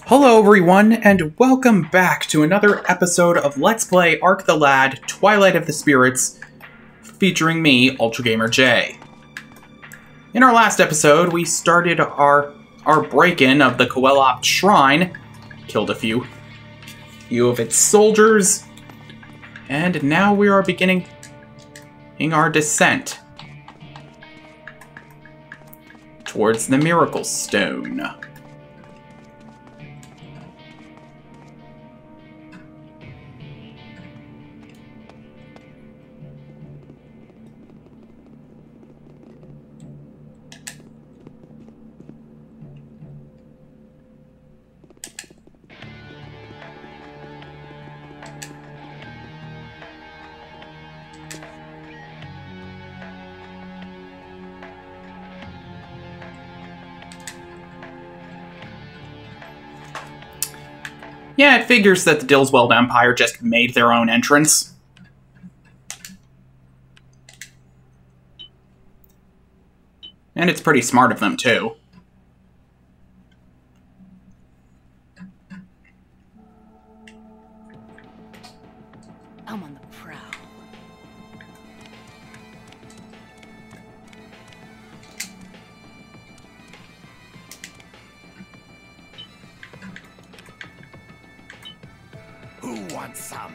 Hello everyone, and welcome back to another episode of Let's Play Ark the Lad, Twilight of the Spirits, featuring me, UltraGamerJ. In our last episode, we started our break-in of the Coleopt Shrine, killed a few of its soldiers, and now we are beginning our descent towards the Miracle Stone. Yeah, it figures that the Dillsweld Empire just made their own entrance. And it's pretty smart of them, too. I'm on the prowl. Who wants some?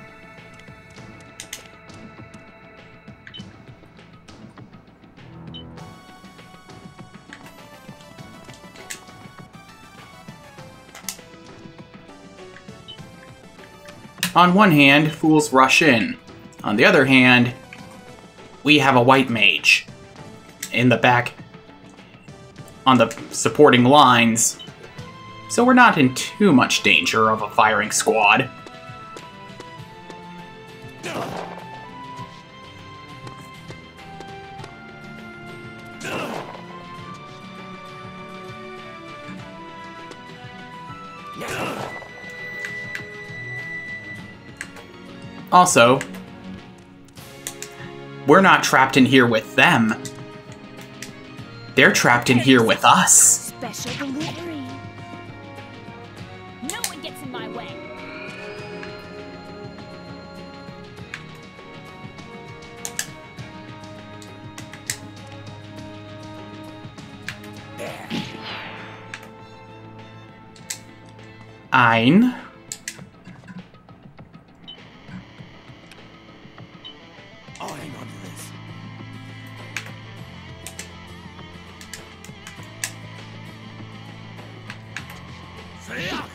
On one hand, fools rush in. On the other hand, we have a white mage in the back on the supporting lines, so we're not in too much danger of a firing squad. Also, we're not trapped in here with them. They're trapped in here with us. Special delivery. No one gets in my way. Ein. I'll hang on to this. Freya!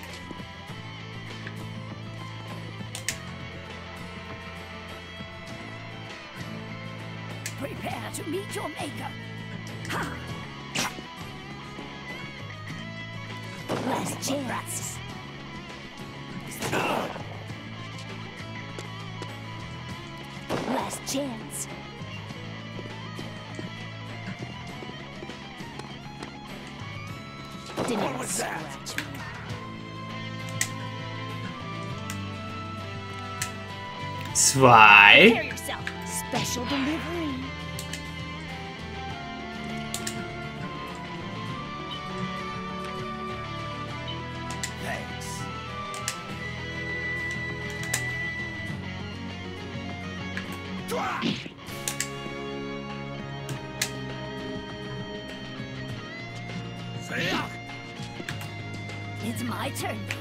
Prepare to meet your maker. Ha! Last chance. Last chance. Didn't was that? scratch me. Zwei. Prepare yourself. Special delivery. Thanks. Freya! It's my turn now.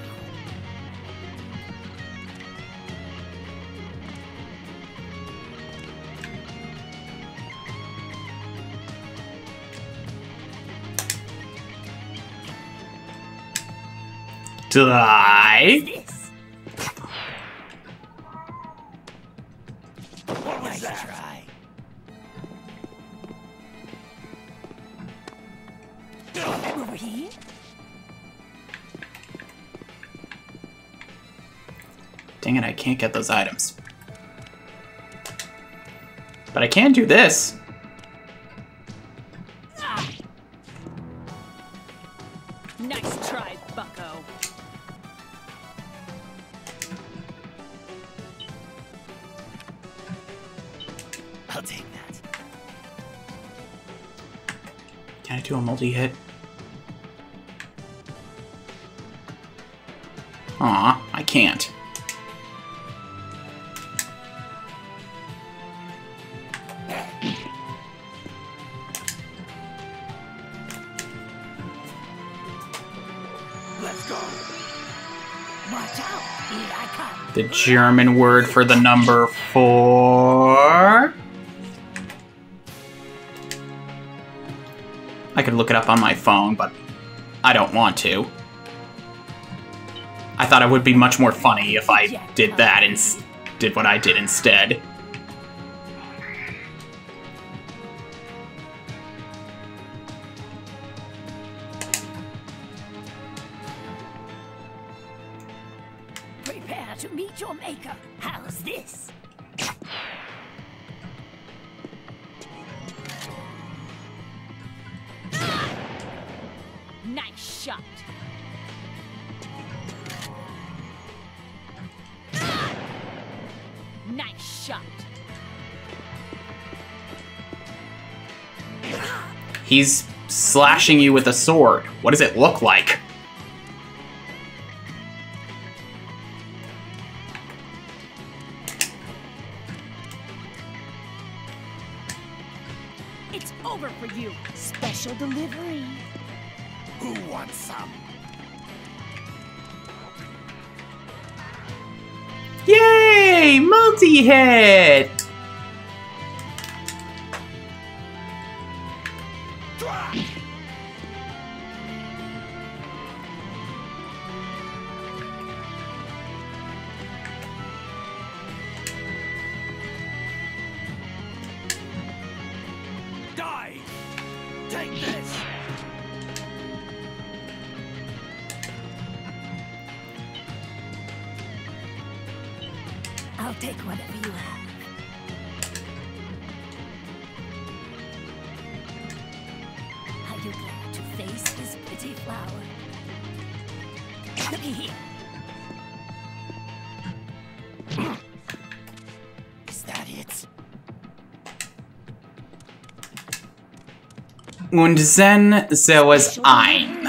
Die. This. What was Nice that? try. Over here. Dang it, I can't get those items. But I can do this. Nice try, bucko. I'll take that. Can I do a multi-hit? Aw, I can't. Let's go. Watch out! Here I come. The German word for the number 4. I could look it up on my phone, but I don't want to. I thought it would be much more funny if I did that and did what I did instead. Prepare to meet your maker. How's this? Nice shot. Nice shot. He's slashing you with a sword. What does it look like? It's over for you. Special delivery. Who wants some? Yay! Multi-hit! Die! Take this! I'll take whatever you have. Are you glad to face this pretty flower? Looky here. Is that it? Und then there was ein.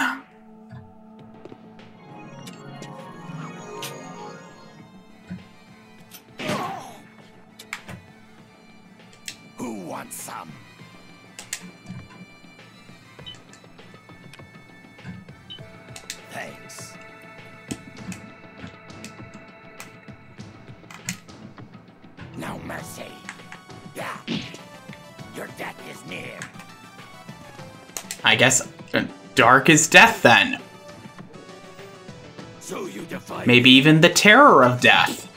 Who wants some? Thanks. No mercy. Yeah. Your death is near. I guess dark is death then. So you defy Maybe even the terror of death.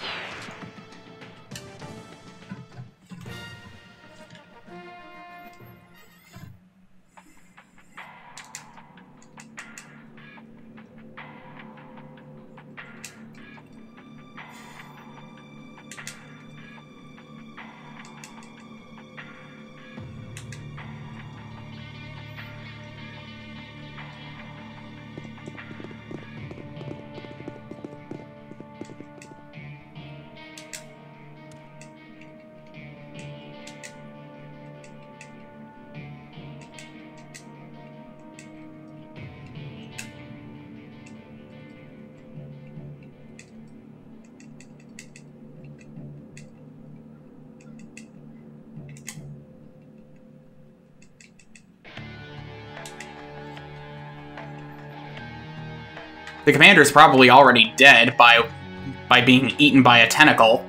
The commander's probably already dead by being eaten by a tentacle.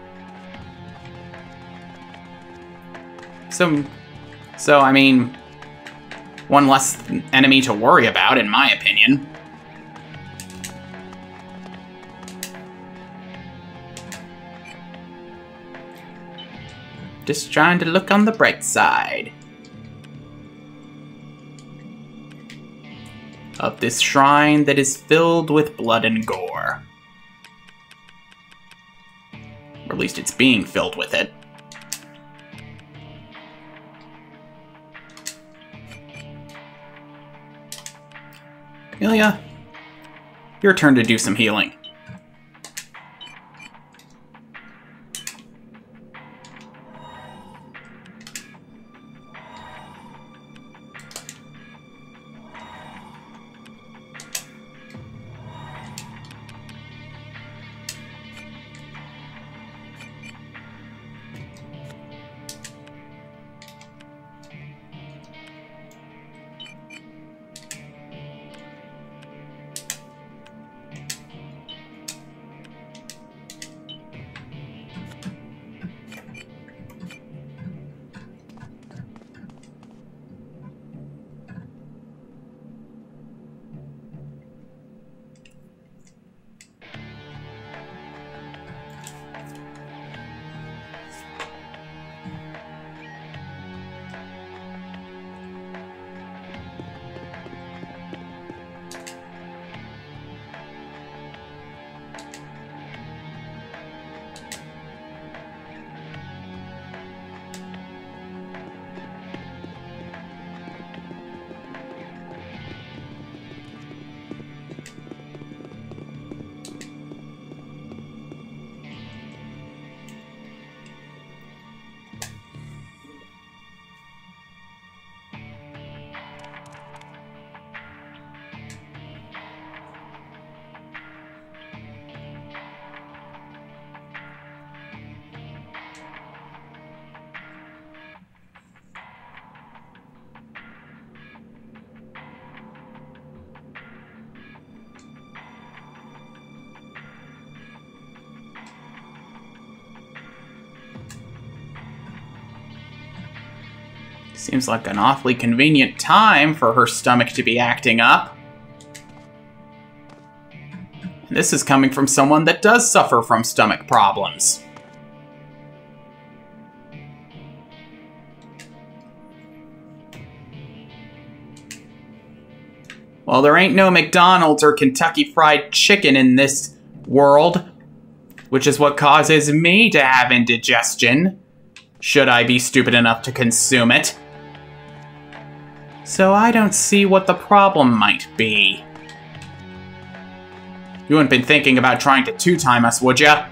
So I mean, one less enemy to worry about, in my opinion. Just trying to look on the bright side of this shrine that is filled with blood and gore. Or at least it's being filled with it. Amelia, your turn to do some healing. Seems like an awfully convenient time for her stomach to be acting up. And this is coming from someone that does suffer from stomach problems. Well, there ain't no McDonald's or Kentucky Fried Chicken in this world, which is what causes me to have indigestion, should I be stupid enough to consume it. So I don't see what the problem might be. You wouldn't been thinking about trying to two-time us, would ya?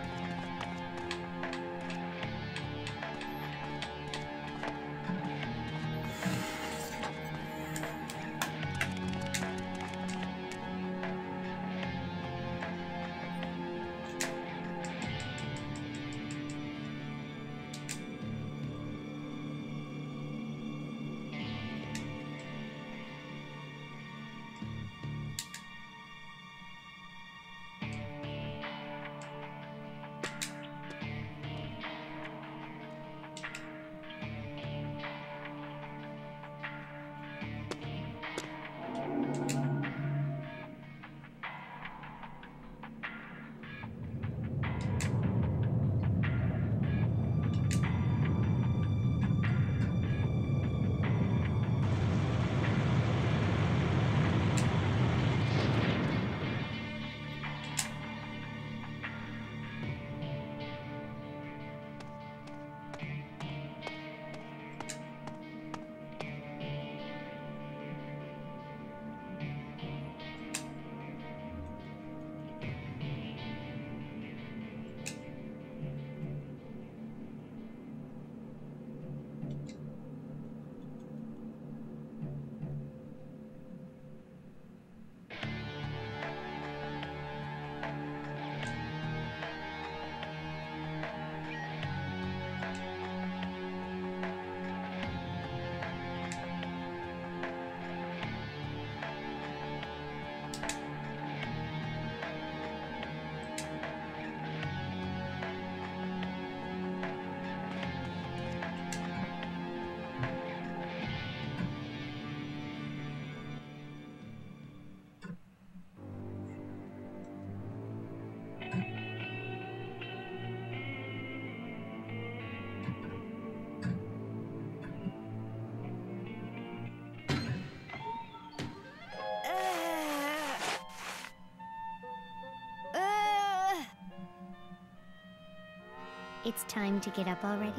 It's time to get up already?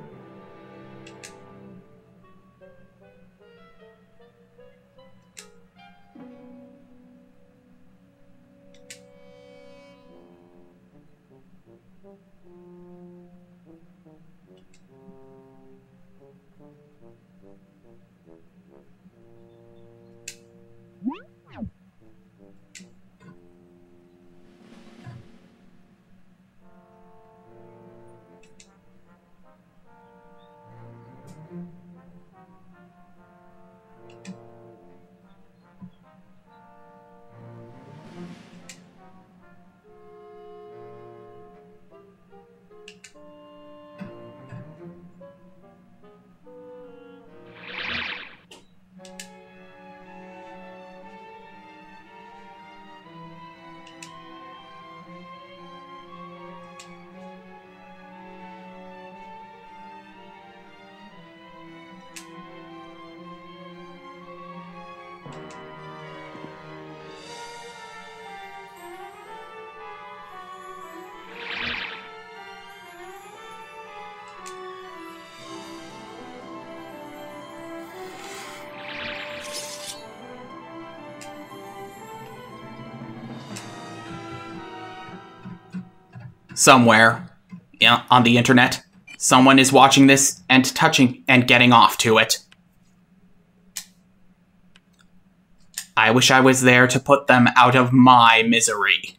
Somewhere, on the internet, someone is watching this and touching and getting off to it. I wish I was there to put them out of my misery.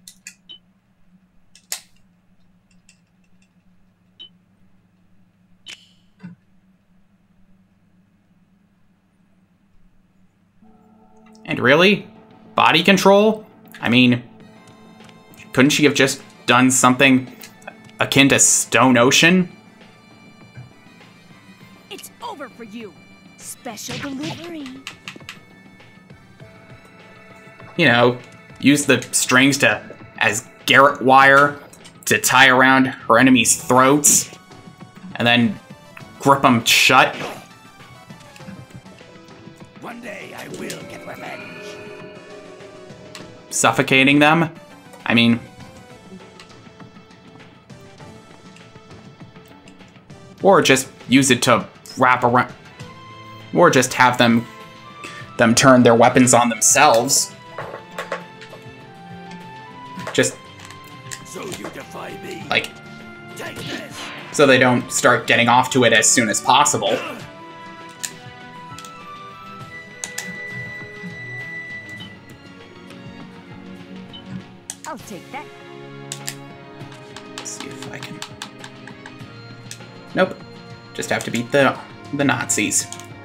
And really? Body control? I mean, couldn't she have just done something akin to Stone Ocean? It's over for you. Special delivery. You know, use the strings as garrote wire to tie around her enemies' throats, and then grip them shut. One day I will get revenge. Suffocating them? I mean... Or just use it to wrap around... Or just have them turn their weapons on themselves. Just... So you defy me? Like... Take this! So they don't start getting off to it as soon as possible. I'll take that. Let's see if I can... Nope. Just have to beat the Nazis.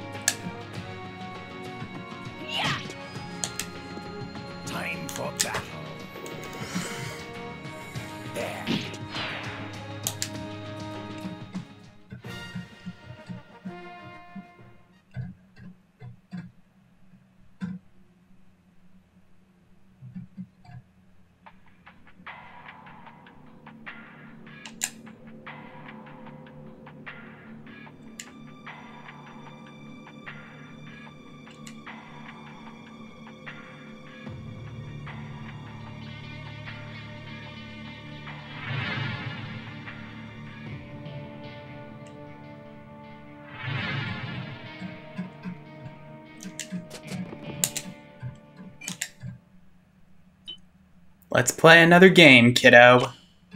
Time for battle. There. Let's play another game, kiddo.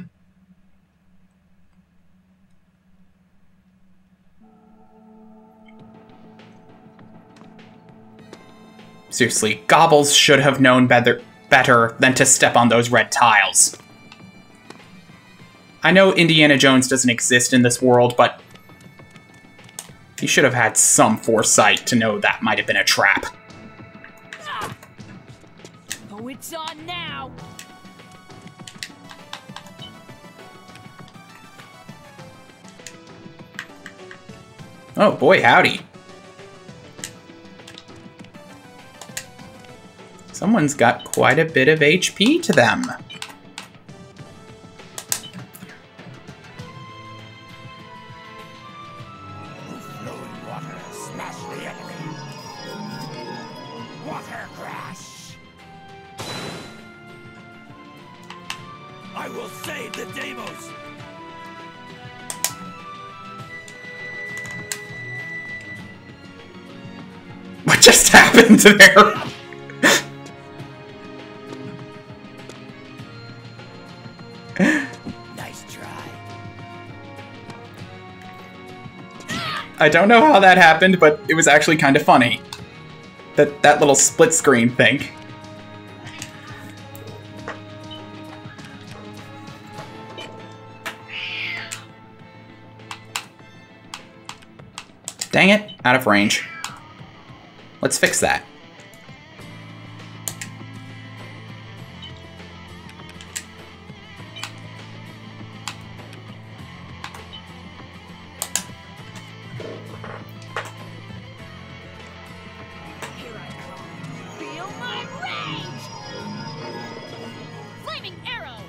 Seriously, Gobbles should have known better than to step on those red tiles. I know Indiana Jones doesn't exist in this world, but he should have had some foresight to know that might have been a trap. Oh, it's on now. Oh boy, howdy. Someone's got quite a bit of HP to them. Flowing water, smash the enemy. Water crash. I will save the Deimos. What just happened there? Nice try. I don't know how that happened, but it was actually kind of funny. That little split screen thing. Dang it, out of range. Let's fix that. Here I come. Feel my rage! Flaming arrow!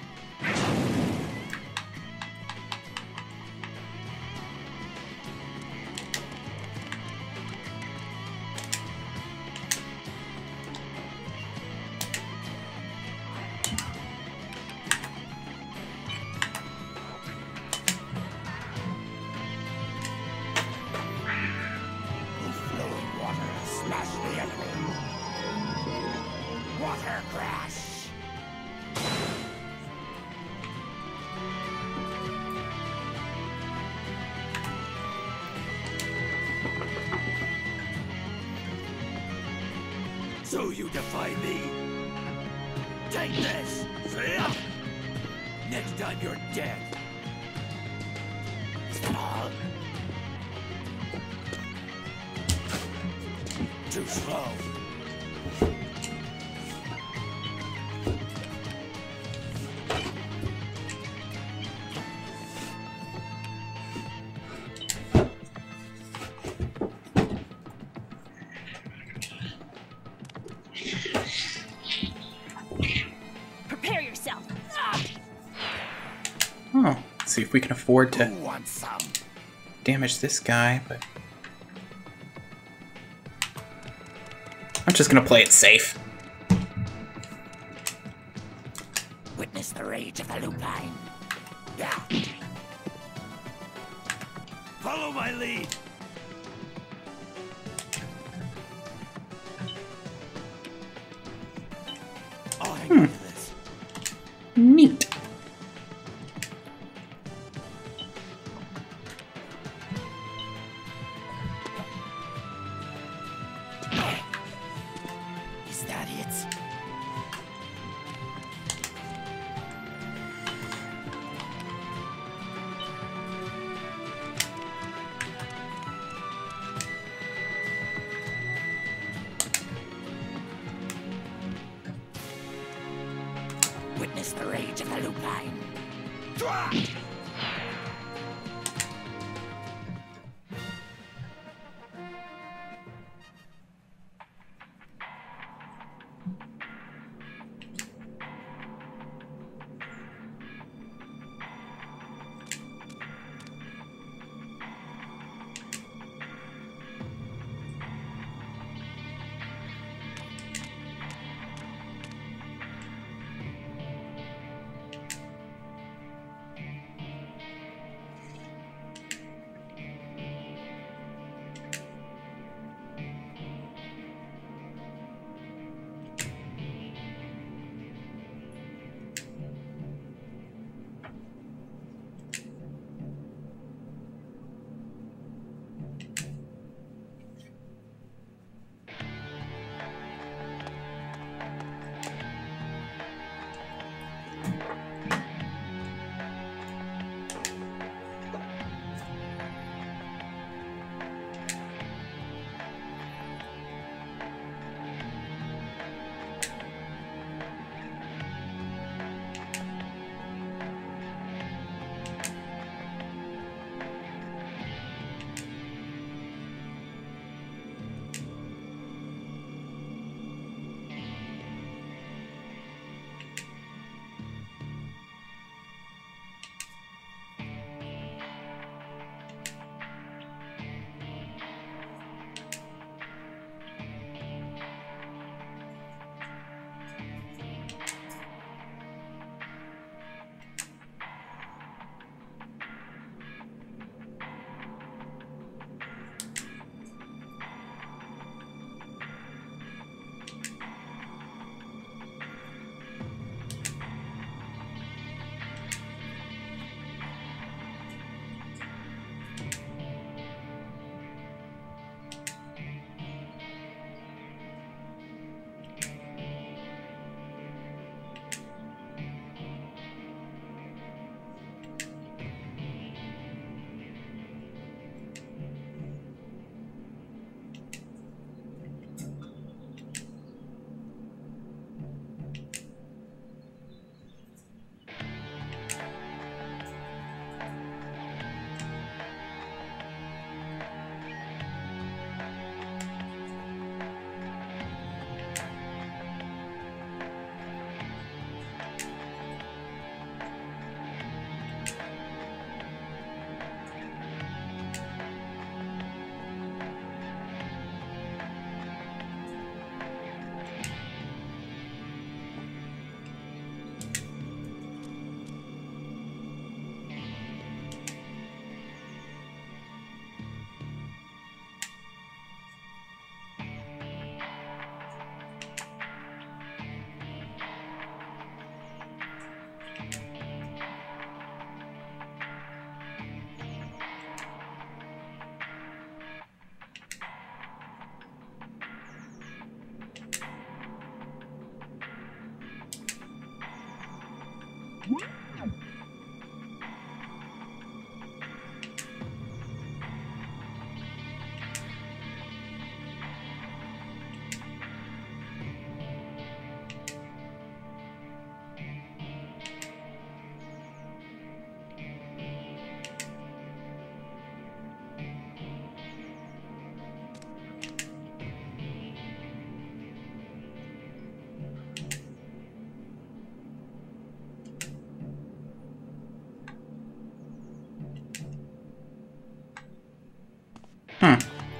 Flowing water, smash the enemy. Water crash. So you defy me? Take this! Next time you're dead. Is that all? Too slow. See if we can afford to Who wants some? damage this guy, but I'm just gonna play it safe. Witness the rage of the lupine. Yeah. Follow my lead. I'll hang on to this. Neat. Is that it? Witness the rage of the lupine. Dra!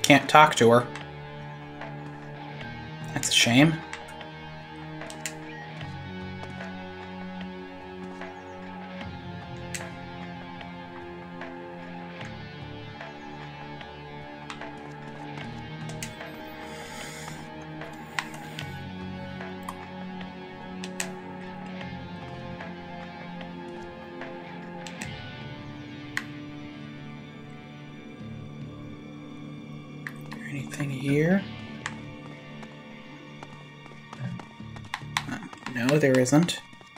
Can't talk to her. That's a shame. Anything here? No, there isn't.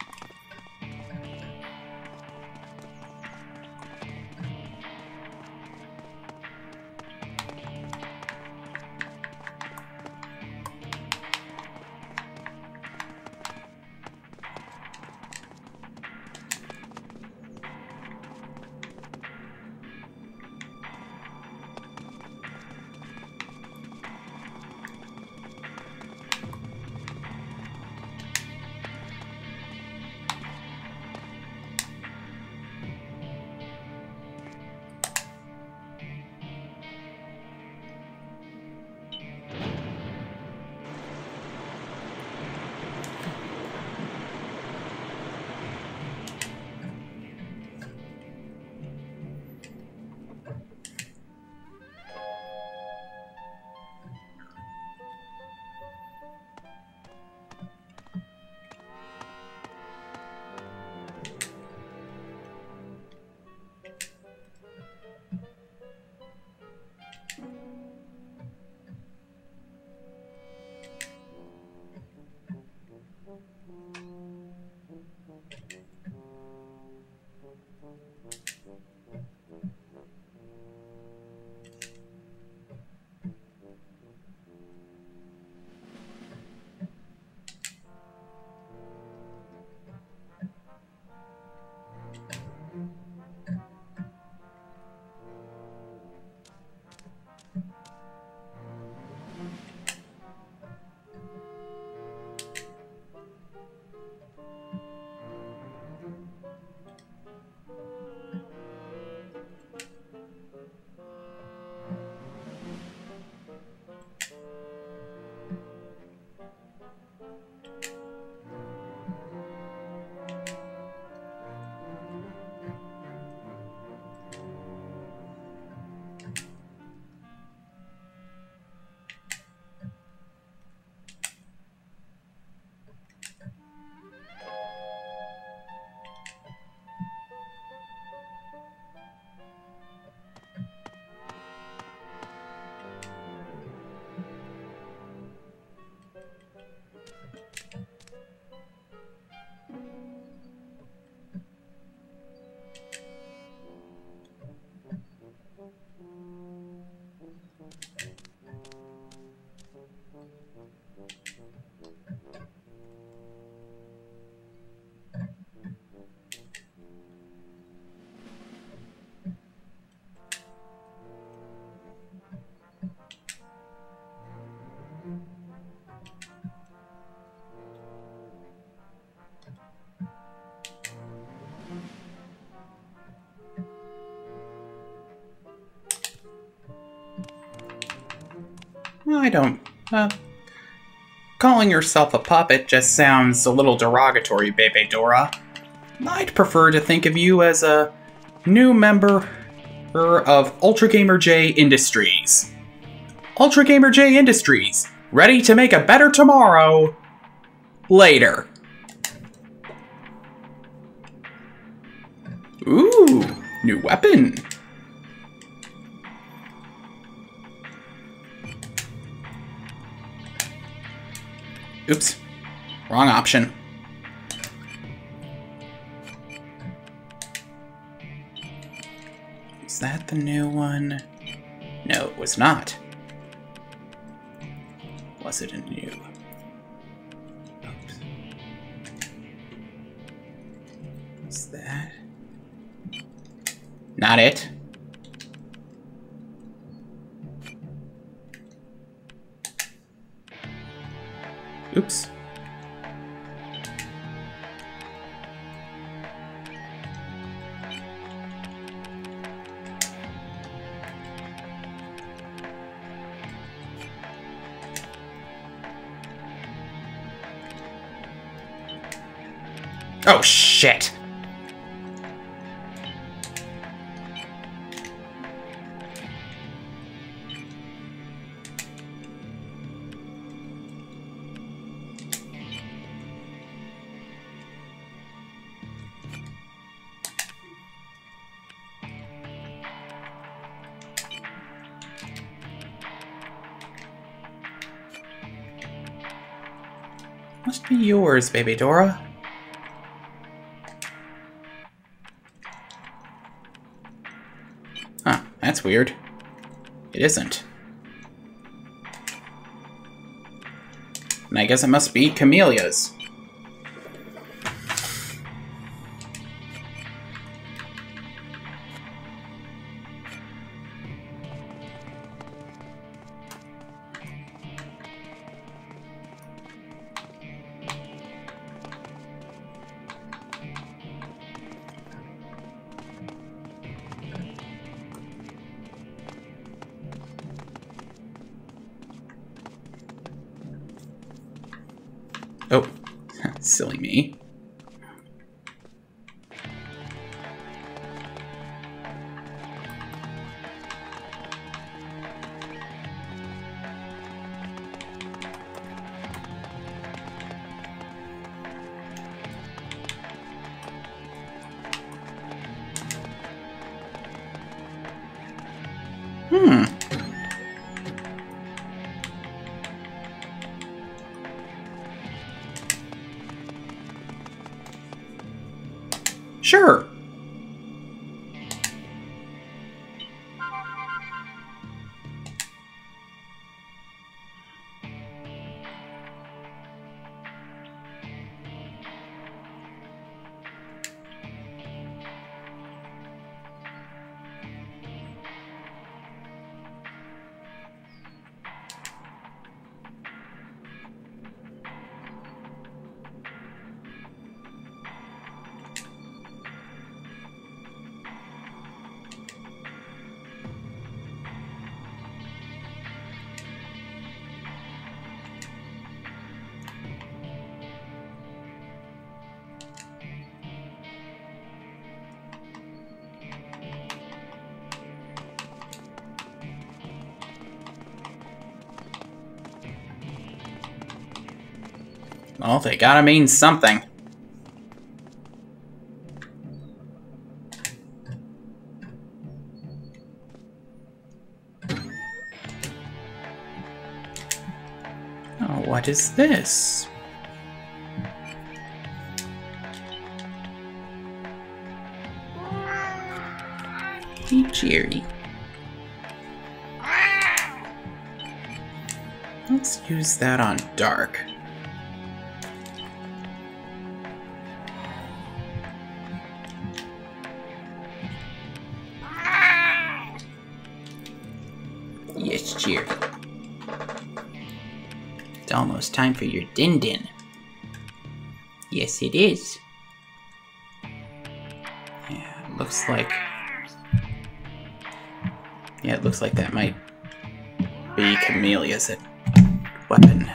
I don't... calling yourself a puppet just sounds a little derogatory, Bebe Dora. I'd prefer to think of you as a new member of UltraGamerJ Industries. UltraGamerJ Industries, ready to make a better tomorrow later. Ooh, new weapon. Oops, wrong option. Is that the new one? No, it was not. Was it a new? Oops. What's that? Not it. Oops. Oh, shit. Must be yours, baby Dora. Huh, that's weird. It isn't. And I guess it must be Camellia's. Oh, silly me. Sure. Well, they gotta mean something. Oh, what is this? Hey, Jerry. Let's use that on Dark. Yes, Jerry. It's almost time for your din-din. Yes, it is. Yeah, it looks like... Yeah, it looks like that might be Camellia's weapon.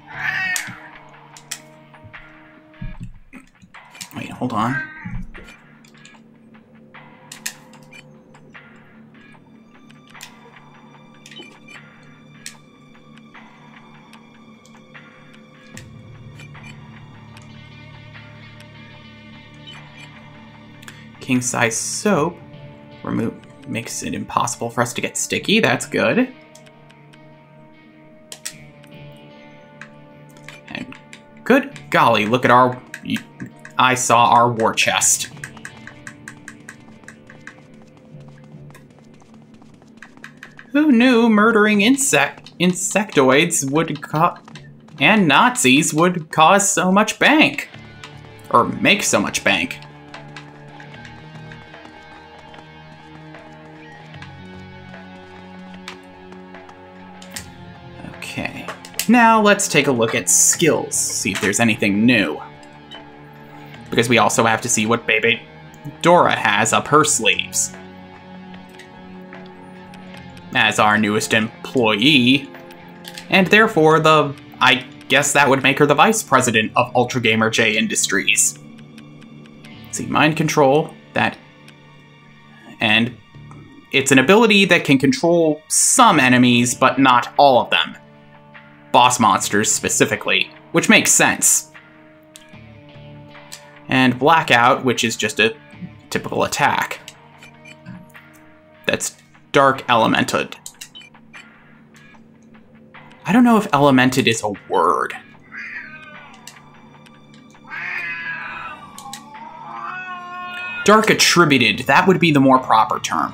Wait, hold on. King-size soap makes it impossible for us to get sticky. That's good. And good golly, look at our... I saw our war chest. Who knew murdering insectoids would and Nazis would cause so much bank? Or make so much bank? Okay, now let's take a look at skills, see if there's anything new. Because we also have to see what baby Dora has up her sleeves. As our newest employee, and therefore I guess that would make her the vice president of UltraGamerJ Industries. see, mind control, that, and it's an ability that can control some enemies, but not all of them. Boss monsters specifically, which makes sense. And Blackout, which is just a typical attack. That's Dark Elemented. I don't know if Elemented is a word. Dark Attributed, that would be the more proper term.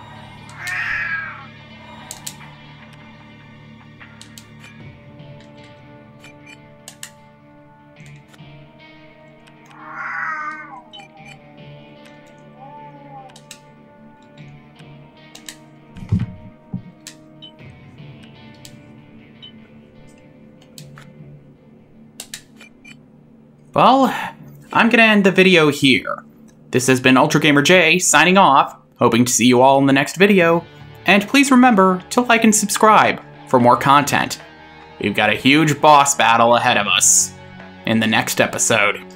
Well, I'm gonna end the video here. This has been UltraGamerJ signing off, hoping to see you all in the next video, and please remember to like and subscribe for more content. We've got a huge boss battle ahead of us in the next episode.